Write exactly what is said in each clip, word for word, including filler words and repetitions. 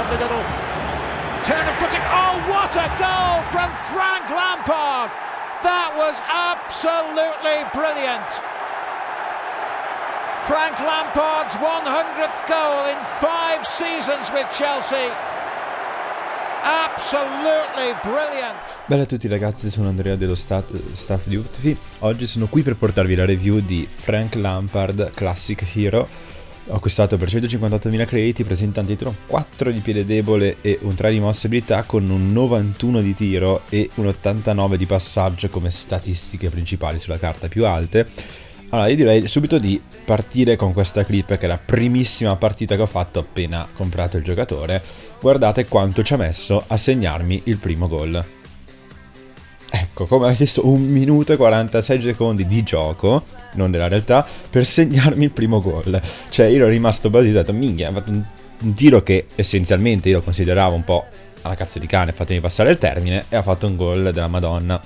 lovely little turn of footing. Oh, what a goal from Frank Lampard! That was absolutely brilliant. Frank Lampard's one hundredth goal in five seasons with Chelsea. Absolutely brilliant. Bella a tutti ragazzi, sono Andrea dello stat, staff di U T V. Oggi sono qui per portarvi la review di Frank Lampard Classic Hero. Ho acquistato per centocinquantottomila crediti, presenta un titolo quattro di piede debole e un tre di mosse abilità, con un novantuno di tiro e un ottantanove di passaggio come statistiche principali sulla carta più alte. Allora, io direi subito di partire con questa clip, che è la primissima partita che ho fatto appena comprato il giocatore. Guardate quanto ci ha messo a segnarmi il primo gol. Ecco, come avete visto, un minuto e quarantasei secondi di gioco, non della realtà, per segnarmi il primo gol. Cioè, io ero rimasto basito, ho detto, minchia, ha fatto un, un tiro che essenzialmente io lo consideravo un po' alla cazzo di cane, fatemi passare il termine, e ha fatto un gol della Madonna.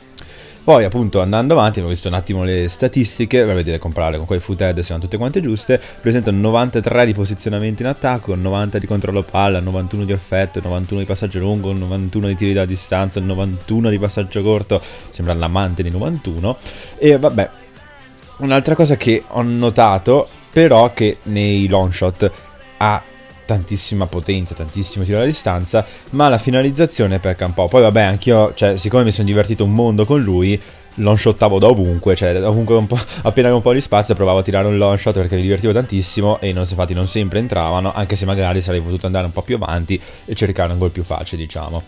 Poi appunto andando avanti ho visto un attimo le statistiche per vedere, comparare con quelle footed se sono tutte quante giuste. Presenta novantatré di posizionamento in attacco, novanta di controllo palla, novantuno di effetto, novantuno di passaggio lungo, novantuno di tiri da distanza, novantuno di passaggio corto, sembra l'amante di novantuno. E vabbè, un'altra cosa che ho notato però, che nei long shot ha tantissima potenza, tantissimo tiro alla distanza, ma la finalizzazione pecca un po'. Poi vabbè, anch'io, cioè, siccome mi sono divertito un mondo con lui, long shottavo da ovunque, cioè ovunque un po', appena avevo un po' di spazio provavo a tirare un long shot perché mi divertivo tantissimo, e non, infatti non sempre entravano, anche se magari sarei potuto andare un po' più avanti e cercare un gol più facile, diciamo.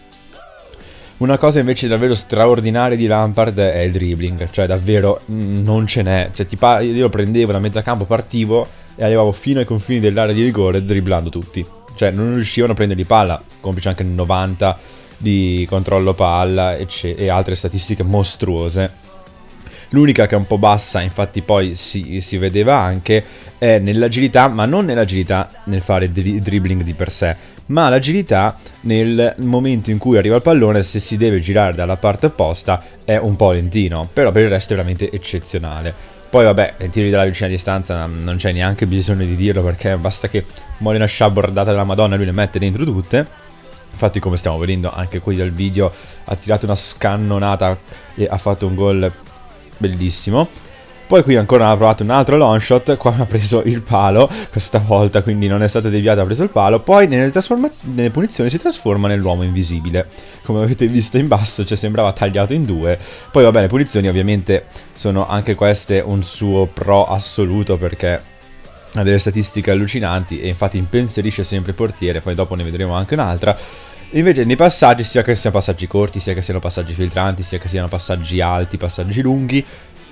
Una cosa invece davvero straordinaria di Lampard è il dribbling, cioè davvero non ce n'è, cioè ti pa- io lo prendevo da metà campo, partivo e arrivavo fino ai confini dell'area di rigore dribblando tutti, cioè non riuscivano a prenderli palla, complice anche il novanta di controllo palla e, e altre statistiche mostruose. L'unica che è un po' bassa, infatti poi si, si vedeva anche, è nell'agilità, ma non nell'agilità nel fare il dribbling di per sé, ma l'agilità nel momento in cui arriva il pallone, se si deve girare dalla parte opposta è un po' lentino, però per il resto è veramente eccezionale. Poi vabbè, i tiri dalla vicina distanza non c'è neanche bisogno di dirlo, perché basta che muore una sciaboardata della Madonna e lui le mette dentro tutte. Infatti, come stiamo vedendo anche qui dal video, ha tirato una scannonata e ha fatto un gol bellissimo. Poi qui ancora ha provato un altro long shot, qua ha preso il palo questa volta, quindi non è stato deviato, ha preso il palo. Poi nelle, nelle punizioni si trasforma nell'uomo invisibile, come avete visto in basso, cioè sembrava tagliato in due. Poi vabbè, le punizioni ovviamente sono anche queste un suo pro assoluto, perché ha delle statistiche allucinanti e infatti impensierisce sempre il portiere. Poi dopo ne vedremo anche un'altra. Invece nei passaggi, sia che siano passaggi corti, sia che siano passaggi filtranti, sia che siano passaggi alti, passaggi lunghi,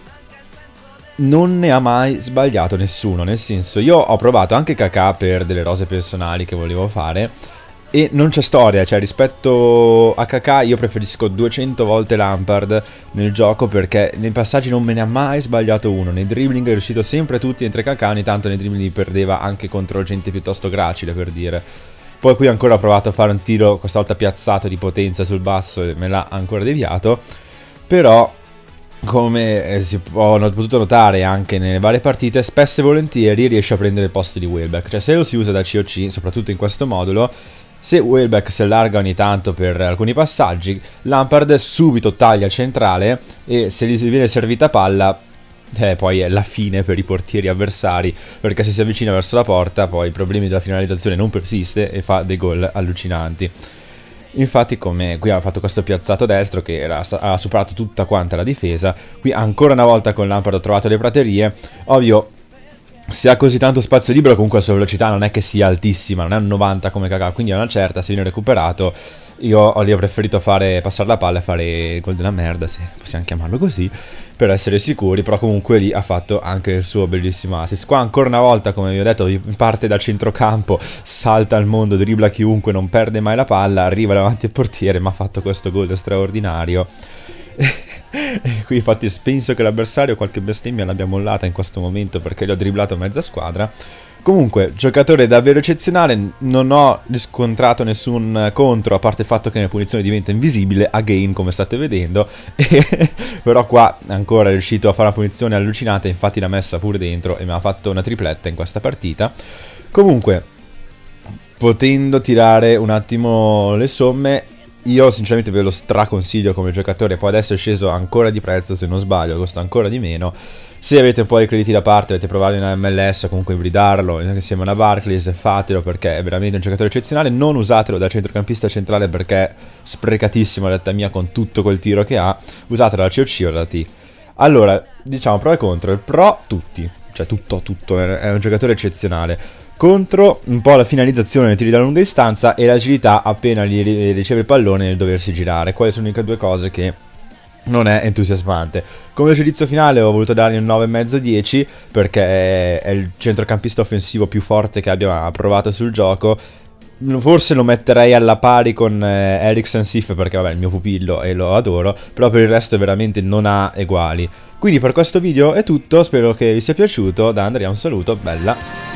non ne ha mai sbagliato nessuno. Nel senso, io ho provato anche Kaká per delle rose personali che volevo fare e non c'è storia, cioè rispetto a Kaká io preferisco duecento volte Lampard nel gioco, perché nei passaggi non me ne ha mai sbagliato uno, nei dribbling è riuscito sempre tutti, mentre Kaká ogni tanto nei dribbling perdeva anche contro gente piuttosto gracile, per dire. Poi qui ancora ho provato a fare un tiro, questa volta piazzato, di potenza sul basso, e me l'ha ancora deviato. Però, come si può, ho potuto notare anche nelle varie partite, spesso e volentieri riesce a prendere il posto di Welbeck. Cioè, se lo si usa da C O C, soprattutto in questo modulo, se Welbeck si allarga ogni tanto per alcuni passaggi, Lampard subito taglia centrale, e se gli viene servita palla, Eh, poi è la fine per i portieri avversari, perché se si avvicina verso la porta poi i problemi della finalizzazione non persiste e fa dei gol allucinanti. Infatti, come qui ha fatto questo piazzato destro che era, ha superato tutta quanta la difesa. Qui ancora una volta con Lampard ho trovato le praterie. Ovvio, se ha così tanto spazio libero, comunque la sua velocità non è che sia altissima, non è un novanta come Kaká, quindi è una certa, se viene recuperato. Io ho lì ho preferito fare passare la palla e fare il gol della merda, se possiamo chiamarlo così, per essere sicuri. Però comunque lì ha fatto anche il suo bellissimo assist. Qua ancora una volta, come vi ho detto, parte da centrocampo, salta al mondo, dribbla chiunque, non perde mai la palla, arriva davanti al portiere, ma ha fatto questo gol straordinario. E qui infatti penso che l'avversario qualche bestemmia l'abbia mollata in questo momento, perché gli ho dribblato mezza squadra. Comunque, giocatore davvero eccezionale, non ho riscontrato nessun contro, a parte il fatto che nelle punizioni diventa invisibile, again, come state vedendo, e però qua ancora è riuscito a fare una punizione allucinante, infatti l'ha messa pure dentro e mi ha fatto una tripletta in questa partita. Comunque, potendo tirare un attimo le somme, io sinceramente ve lo straconsiglio come giocatore. Poi adesso è sceso ancora di prezzo, se non sbaglio, costa ancora di meno. Se avete un po' di crediti da parte, avete provato in M L S o comunque ibridarlo insieme a una Barclays, fatelo, perché è veramente un giocatore eccezionale. Non usatelo da centrocampista centrale perché è sprecatissimo, a detta mia, con tutto quel tiro che ha. Usatelo da C O C o da T. Allora, diciamo pro e contro. Il pro, tutti, cioè tutto, tutto, è un giocatore eccezionale. Contro un po' la finalizzazione nei tiri da lunga distanza e l'agilità appena gli riceve il pallone nel doversi girare. Quelle sono le uniche due cose che non è entusiasmante. Come giudizio finale ho voluto dargli un nove virgola cinque dieci perché è il centrocampista offensivo più forte che abbia provato sul gioco. Forse lo metterei alla pari con eh, Eriksen Sif, perché vabbè è il mio pupillo e lo adoro, però per il resto veramente non ha eguali. Quindi per questo video è tutto, spero che vi sia piaciuto. Da Andrea un saluto, bella!